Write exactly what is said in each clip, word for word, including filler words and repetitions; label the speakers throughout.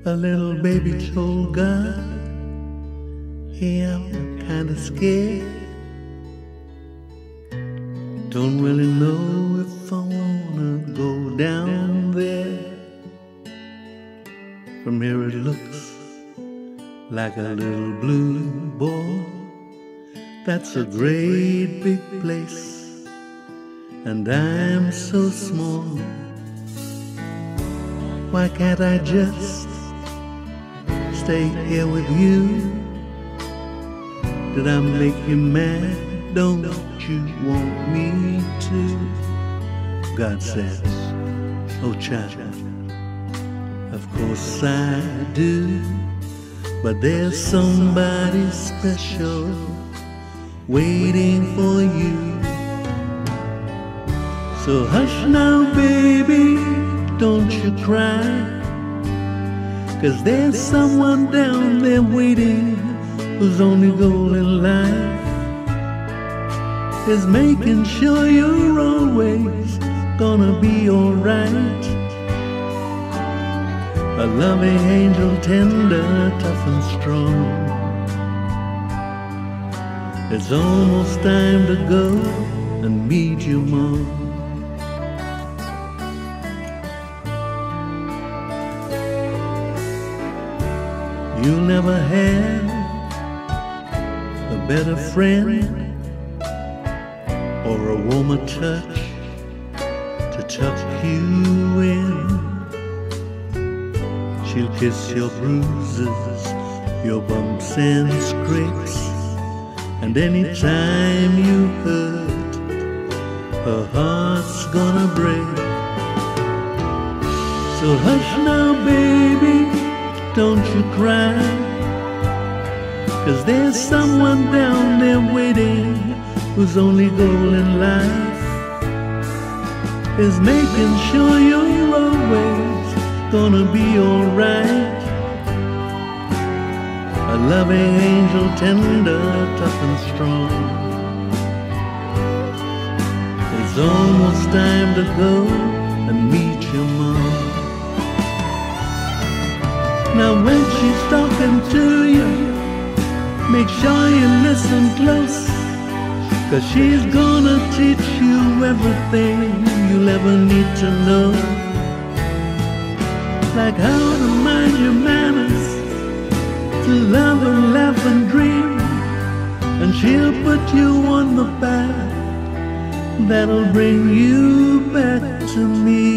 Speaker 1: A little baby told God, hey, I'm kinda scared. Don't really know if I wanna go down there. From here it looks like a little blue ball. That's a great big place, and I'm so small. Why can't I just stay here with you? Did I make you mad? Don't you want me to? God says, oh child, of course I do. But there's somebody special waiting for you. So hush now, baby, don't you cry, 'cause there's someone down there waiting whose only goal in life is making sure you're always gonna be alright. A loving angel, tender, tough and strong. It's almost time to go and meet your mom. You'll never have a better friend or a warmer touch to tuck you in. She'll kiss your bruises, your bumps and scrapes, and anytime you hurt, her heart's gonna break. So hush now, baby, don't you cry, 'cause there's someone down there waiting whose only goal in life is making sure you're always gonna be alright. A loving angel, tender, tough and strong. It's almost time to go and meet your mom. Now when she's talking to you, make sure you listen close, 'cause she's gonna teach you everything you'll ever need to know. Like how to mind your manners, to love and laugh and dream. And she'll put you on the path that'll bring you back to me.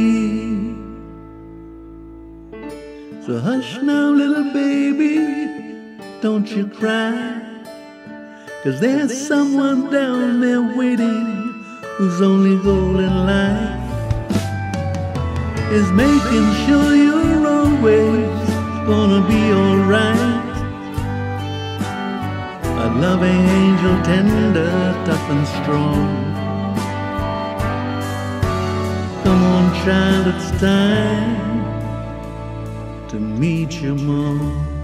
Speaker 1: So hush now, little baby, don't you cry, 'cause there's someone down there waiting whose only goal in life is making sure you're always gonna be alright. A loving angel, tender, tough and strong. Come on, child, it's time to meet your mom.